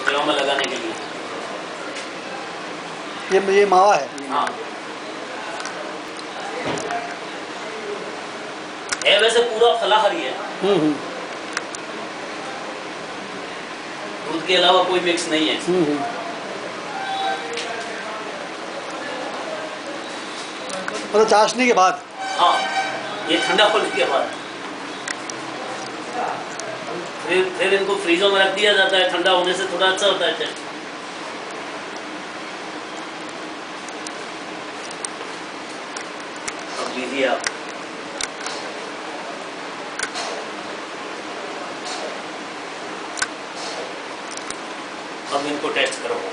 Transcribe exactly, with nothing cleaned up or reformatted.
पेड़ों में लगाने के लिए। ये ये मावा है। हाँ है, वैसे पूरा फलाहारी है। हम्म हम्म दूध के अलावा कोई मिक्स नहीं है। हम्म हम्म। मतलब चाशनी के बाद। हाँ ये ठंडा होने के बाद फिर फिर इनको फ्रीजों में रख दिया जाता है। ठंडा होने से थोड़ा अच्छा होता है टेस्ट। अब लीजिए आप। अब इनको टेस्ट करो।